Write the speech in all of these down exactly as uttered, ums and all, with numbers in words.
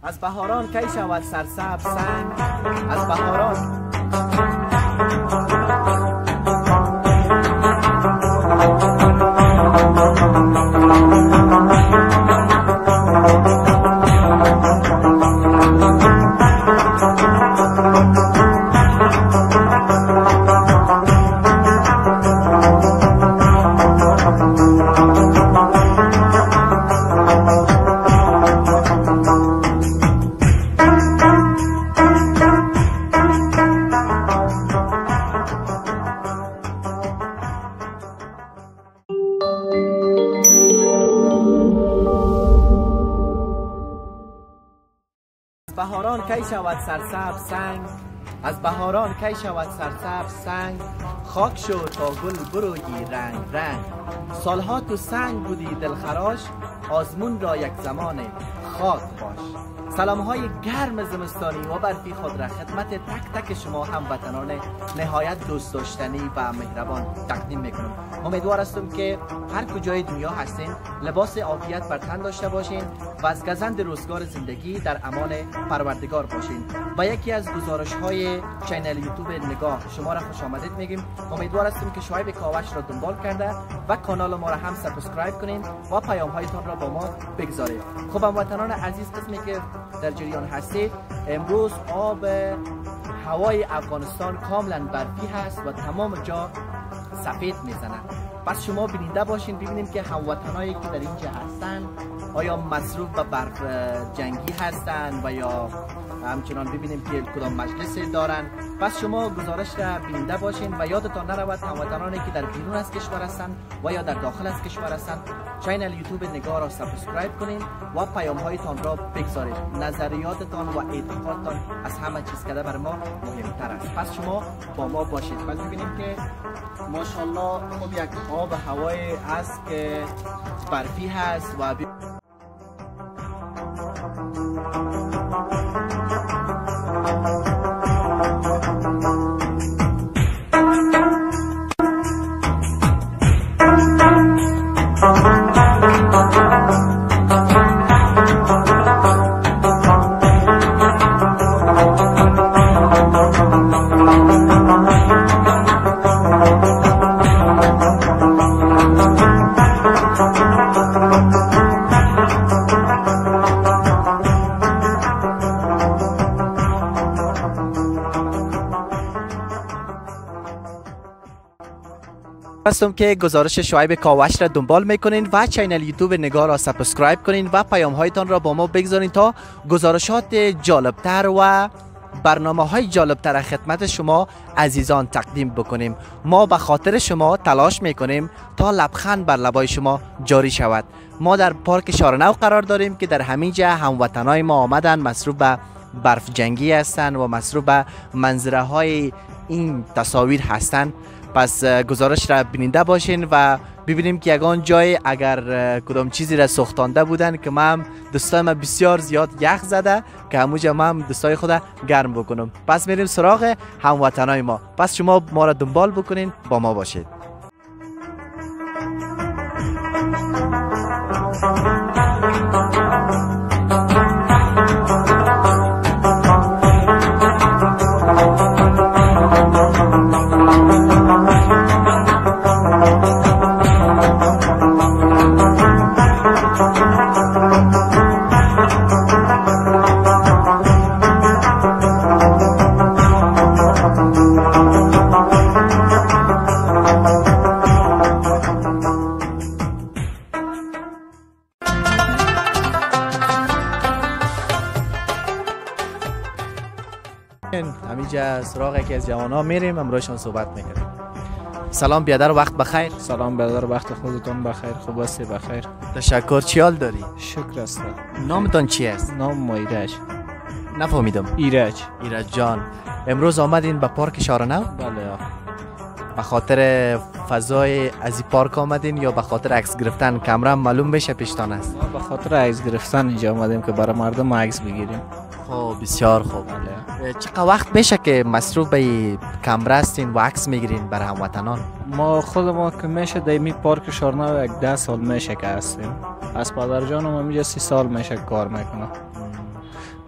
از بهاران کی شود سرسبز سنگ، از بهاران بهاران کی شود سرسبز سنگ، از بهاران کی شود سرسبز سنگ، خاک شو تا گل برویی رنگ رنگ، سالها تو سنگ بودی دلخراش، آزمون را یک زمان خاک باش. سلام های گرم زمستانی و برفی خود را خدمت تک تک شما هموطنان نهایت دوست داشتنی و مهربان تقدیم میکنم. امیدوار هستم که هر کجای دنیا هستین لباس عافیت بر تن داشته باشین و از گزند روزگار زندگی در امان پروردگار باشین. و یکی از گزارش های چینل یوتیوب نگاه شما را خوش آمدید میگیم. امیدوار هستم که شعیب کاوش را دنبال کرده و کانال ما را هم سابسکرایب کنین و پیام هایتان را با ما بگذارید. خب هموطنان عزیز، قسمی که در جریان هستید، امروز آب هوای افغانستان کاملا برفی هست و تمام جا سفید میزنه. پس شما بیننده باشین ببینیم که هموطنایی که در اینجا هستن آیا مصروف به برف جنگی هستن و یا همچنان ببینیم که کدام مجلس دارن. پس شما گزارش را بیننده باشین و یادتان نرود هموطنانی که در بیرون از کشور هستن و یا در داخل از کشور هستن چینل یوتیوب نگاه را سابسکرایب کنین و پیام هایتان را بگذارید. نظریاتتان و اعتقادتان از همه چیز کده بر ما مهمتر است. پس شما با ما باشید. پس ببینیم که ماشاءالله خب یک آب هوای است که برفی هست و بی... هستم که گزارش شعیب کاوش را دنبال میکنین و چینل یوتیوب نگاه را سابسکرایب کنین و پیام هایتان را با ما بگذارین تا گزارشات جالبتر و برنامه های جالبتر خدمت شما عزیزان تقدیم بکنیم. ما به خاطر شما تلاش میکنیم تا لبخند بر لبای شما جاری شود. ما در پارک شارنو قرار داریم که در همین جا هموطنای ما آمدن مصروف به برف جنگی هستند و مصروف به منظره های این تصاویر هستند. پس گزارش را بیننده باشین و ببینیم که یگان جای اگر کدام چیزی را سوختانده بودن که من دستای ما بسیار زیاد یخ زده که همونجا من دستای خود گرم بکنم. پس میریم سراغ هموطنای ما. پس شما ما را دنبال بکنین، با ما باشید. همینجا سراغ یکی از جوان‌ها میریم، امروزشان صحبت میکنیم. سلام بیادر، وقت بخیر. سلام بیادر، وقت خودتون بخیر. خوب هستی؟ بخیر. تشکر. چی حال داری؟ شکر است. نامتان چی است؟ نام ما ایرج. نفهمیدم. ایرج. ایرج جان، امروز آمدین به پارک شارنو؟ بله. به خاطر فضای از این پارک آمدین یا به خاطر عکس گرفتن؟ کامرا معلوم بشه پیشتان است. به خاطر عکس گرفتن اینجا آمدیم که برای مردم عکس بگیریم. خب بسیار خوب. بله. چقدر وقت میشه که مصروف به کامرا هستین و عکس میگیرین برای هموطنان؟ ما خود ما که میشه دیمی پارک شارنو یک ده سال میشه که هستیم. از پدر جانم همینجا سی سال میشه کار میکنم.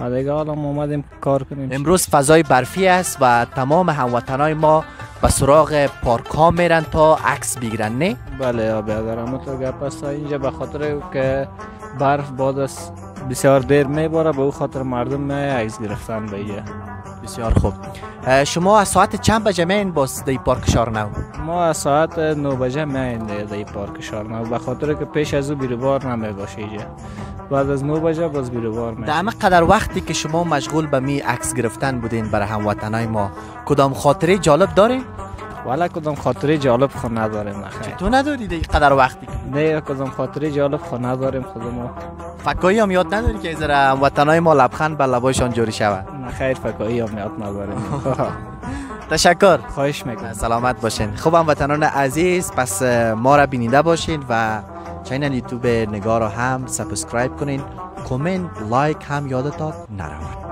و دیگه حالا ما اومدیم کار کنیم. امروز فضای برفی است و تمام هموطنای ما به سراغ پارک ها میرن تا عکس بگیرن، نه؟ بله یا برادرم، تو گپ است اینجا به خاطر که برف بعد از بسیار دیر میباره، به او خاطر مردم می عکس گرفتن به اینجا. بسیار خوب. شما از ساعت چند بجه میین باز در پارک شارنو؟ ما از ساعت نه بجه میین در پارک شارنو، به خاطر که پیش از او بیروبار نمی باشه اینجا. بعد از نه بجه باز بیروبار میشه. در قدر وقتی که شما مشغول به می عکس گرفتن بودین برای هموطنای ما، کدام خاطره جالب داری؟ والا کدام خاطره جالب خود نداریم. نخیر. تو نداری در قدر وقتی؟ نه کدام خاطره جالب خود نداریم خودمون. فکایی هم یاد نداری که از هموطنای ما لبخند بر لبایشان جوری شود؟ نخیر فکایی هم یاد نداریم. تشکر. خواهش میکنم. سلامت باشین. خوب هموطنان عزیز، پس ما را بینیده باشین و چینل یوتیوب نگار را هم سابسکرایب کنین، کامنت لایک هم یادتان نرود.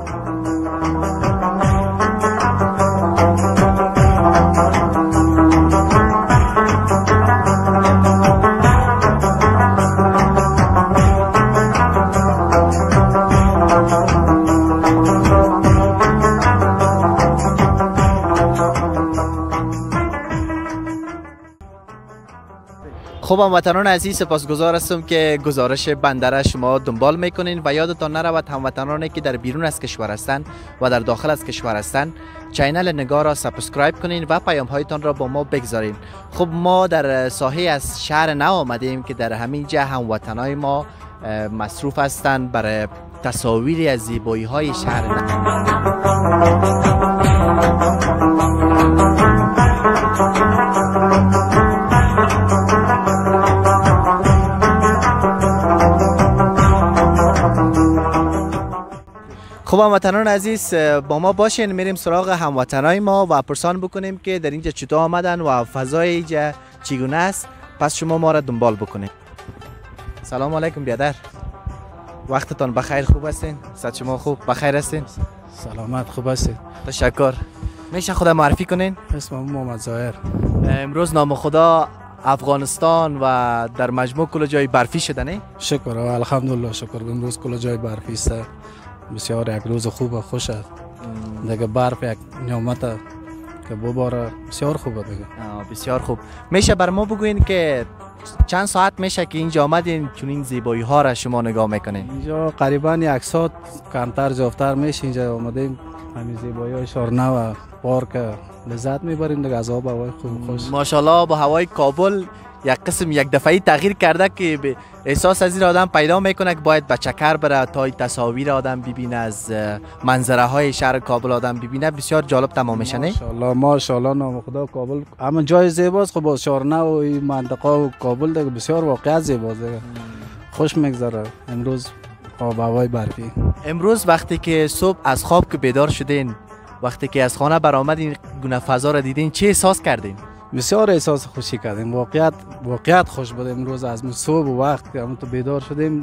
خب هموطنان عزیز، سپاسگزار هستم که گزارش بنده را شما دنبال میکنین و یادتان نرود هموطنانی که در بیرون از کشور هستند و در داخل از کشور هستند چینل نگار را سابسکرایب کنین و پیام هایتان را با ما بگذارین. خب ما در ساحه از شهر نو آمدیم که در همین جا هموطنای ما مصروف هستند برای تصاویری از زیبایی های شهر نو. خب هموطنان عزیز با ما باشین، میریم سراغ هموطنای ما و پرسان بکنیم که در اینجا چطور آمدن و فضای اینجا چگونه است. پس شما ما را دنبال بکنید. سلام علیکم بیادر، وقتتان بخیر؟ خوب هستین؟ صحت شما خوب؟ بخیر هستین؟ سلامت، خوب هستین؟ تشکر. میشه خدا معرفی کنین؟ اسمم محمد ظاهر. امروز نام خدا افغانستان و در مجموع کل جای برفی شده نه؟ شکر الحمدلله، شکر. امروز کل جای برفی است. بسیار یک روز خوب و خوش است. دیگه برف یک نعمت که بباره، بسیار خوبه دیگه. بسیار خوب. میشه بر ما بگوین که چند ساعت میشه که اینجا آمدین چون این زیبایی ها را شما نگاه میکنین؟ اینجا قریبا یک ساعت کمتر جافتر میشه اینجا آمدیم. همین زیبایی های شارنو و پارک لذت میبریم دیگه از آب و هوای خوب خوش. ماشاءالله با هوای کابل یک قسم یک دفعی تغییر کرده که احساس از این آدم پیدا میکنه که باید به چکر بره تا تصاویر آدم ببینه، از منظره های شهر کابل آدم ببینه. بسیار جالب تمام میشه نه؟ ماشاءالله ماشاءالله، نام خدا. کابل اما جای زیباست. خب باز شارنو و این منطقه و کابل دیگه بسیار واقعا زیباست دیگه. خوش میگذره امروز آب و هوای برفی. امروز وقتی که صبح از خواب که بیدار شدین، وقتی که از خانه برآمدین گونه فضا را دیدین، چه احساس کردین؟ بسیار احساس خوشی کردیم. واقعیت واقعیت خوش بود امروز. از صبح و وقت که همون تو بیدار شدیم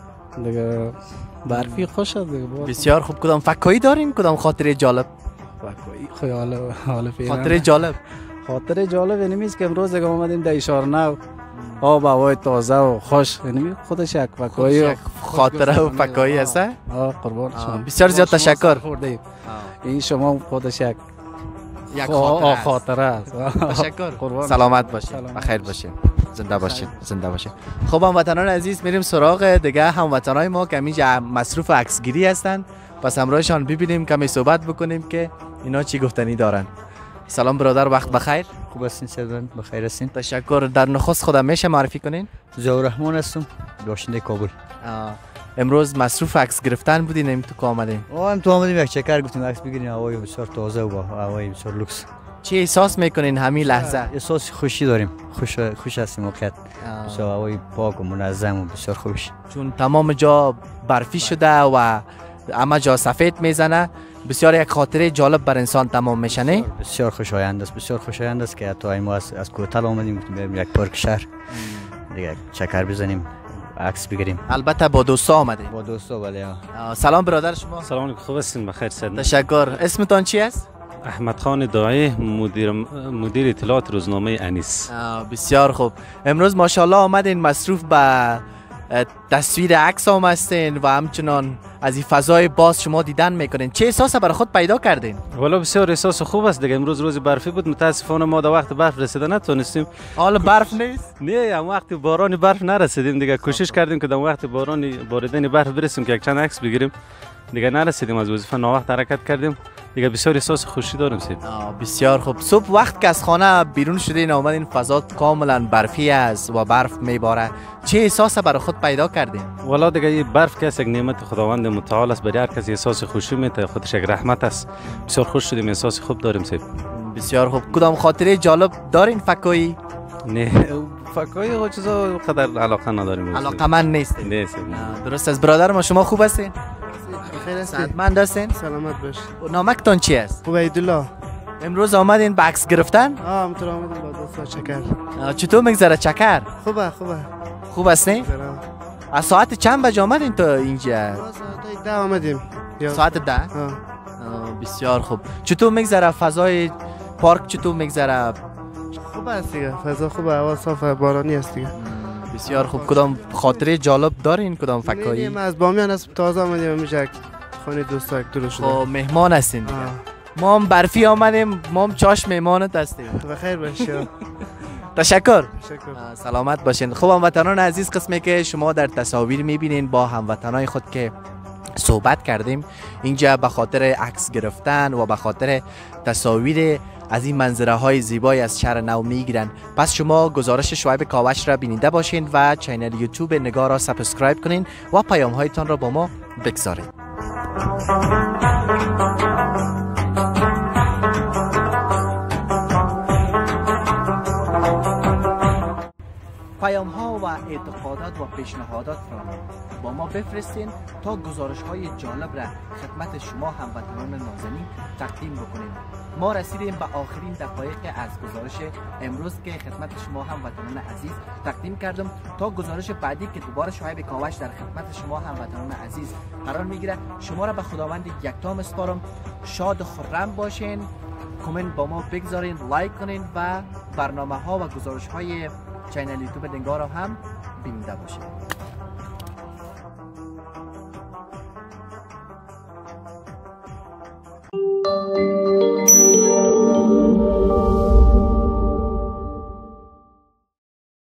دیگه برفی خوش است دیگه. بسیار خوب. کدام فکایی دارین؟ کدام خاطره جالب؟ فکایی خیال حال فعلا. خاطره جالب. خاطره جالب اینه که امروز دیگه اومدیم در شارنو، آب و هوای تازه و خوش، یعنی خودش یک فکایی خاطره و فکایی هست. آه قربان شما. بسیار زیاد تشکر. این شما خودش یک یک خاطره, خاطره است. تشکر. سلامت باشین، بخیر باشین، زنده باشین، زنده باشین. خب هموطنان عزیز، میریم سراغ دیگه هموطنای ما که اینجا مصروف عکسگیری هستند. پس همراهشان ببینیم، کمی صحبت بکنیم که اینا چی گفتنی دارن. سلام برادر، وقت بخیر. خوب هستین؟ سلام بخیر هستین؟ تشکر. در نخست خودم میشه معرفی کنین؟ ضیاء الرحمن هستم، باشنده کابل. امروز مصروف عکس گرفتن بودین؟ ام تو آمدین؟ آه ام تو آمدیم یک چکر گفتیم عکس بگیریم. هوای بسیار تازه و هوای بسیار لوکس. چی احساس میکنین همین لحظه؟ احساس خوشی داریم. خوش خوش هستیم واقعا. بسیار هوای پاک و منظم و بسیار خوش. چون تمام جا برفی شده و اما جا سفید میزنه، بسیار یک خاطره جالب بر انسان تمام میشه نه؟ بسیار خوشایند است، بسیار خوشایند است که حتی ما از از کوتل آمدیم گفتیم یک پارک شهر دیگه چکر بزنیم، عکس بگیریم. البته با دوستا آمدیم. با دوستا بله. سلام برادر شما. سلام علیکم، خوب هستین؟ بخیر سید. تشکر. اسمتان چی است؟ احمد خان داعی، مدیر مدیر اطلاعات روزنامه انیس. بسیار خوب. امروز ماشاءالله آمدین مصروف به تصویر عکس هم هستین و همچنان از این فضای باز شما دیدن میکنین. چه احساس برای خود پیدا کردین؟ والا بسیار احساس خوب است دیگه. امروز روز برفی بود، متاسفانه ما در وقت برف رسیده نتونستیم. حالا برف نیست؟ نه، هم وقت بارانی برف نرسیدیم دیگه. کوشش کردیم که در وقت بارانی باریدن برف برسیم که یک چند عکس بگیریم، دیگه نرسیدیم. از وظیفه ناوقت حرکت کردیم دیگه. بسیار احساس خوشی داریم سید. بسیار خوب. صبح وقت که از خانه بیرون شدین آمدین فضا کاملا برفی است و برف میباره، چه احساس برای خود پیدا کردین؟ والا دیگه این برف که یک نعمت خداوند متعال است، برای هر کسی احساس خوشی میده، خودش یک رحمت است. بسیار خوش شدیم، احساس خوب داریم سید. بسیار خوب. کدام خاطره جالب دارین فکایی؟ نه فکایی و چیزا قدر علاقه نداریم. علاقه من نیستین؟ نیست. درست است. برادر ما شما خوب هستین؟ خیر هستی؟ صحتمند هستین؟ سلامت باش. نامکتان چی است؟ عبیدالله. امروز آمدین به عکس گرفتن؟ آه همطور آمدیم با دوستا چکر. چطور میگذره چکر؟ خوبه خوبه. خوب هستین؟ از ساعت چند بجه آمدین تو اینجا؟ ساعت ده آمدیم. ساعت ده؟ آه. بسیار خوب. چطور میگذره فضای پارک؟ چطور میگذره؟ خوبه است دیگه، فضا خوبه، هوا صافه، بارانی است دیگه. بسیار خوب. کدام خاطره جالب دارین؟ کدام فکایی؟ ما از بامیان از تازه آمدیم اینجا خانه دوستا یک درست شده. خب مهمان هستین. ما هم برفی آمدیم، ما هم چاش مهمانت هستیم. بخیر باشید. تشکر. تشکر. سلامت باشین. خب هموطنان عزیز، قسمی که شما در تصاویر میبینین با هموطنای خود که صحبت کردیم اینجا به خاطر عکس گرفتن و به خاطر تصاویر از این منظره های زیبای از شهر نو میگیرن. پس شما گزارش شعیب کاوش را بینیده باشین و چینل یوتیوب نگاه را سابسکرایب کنین و پیام هایتان را با ما بگذارید. پیام ها و اعتقادات و پیشنهادات را با ما بفرستین تا گزارش های جالب را خدمت شما هموطنان نازنین تقدیم بکنیم. ما رسیدیم به آخرین دقایق از گزارش امروز که خدمت شما هموطنان عزیز تقدیم کردم. تا گزارش بعدی که دوباره شعیب کاوش در خدمت شما هموطنان عزیز قرار میگیره، شما را به خداوند یکتا میسپارم. شاد و خرم باشین، کامنت با ما بگذارین، لایک کنین و برنامه ها و گزارش های چینل یوتیوب دنگا را هم بینیده باشید.